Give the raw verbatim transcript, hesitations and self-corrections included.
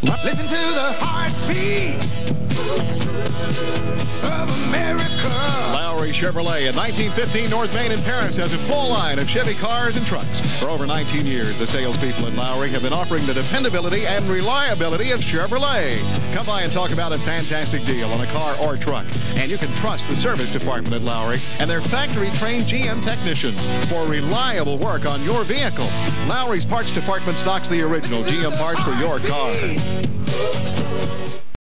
Listen to the heartbeat of America. Lowry Chevrolet in nineteen fifteen North Main in Paris has a full line of Chevy cars and trucks. For over nineteen years, the salespeople at Lowry have been offering the dependability and reliability of Chevrolet. Come by and talk about a fantastic deal on a car or truck. And you can trust the service department at Lowry and their factory-trained G M technicians for reliable work on your vehicle. Lowry's parts department stocks the original G M parts for your car.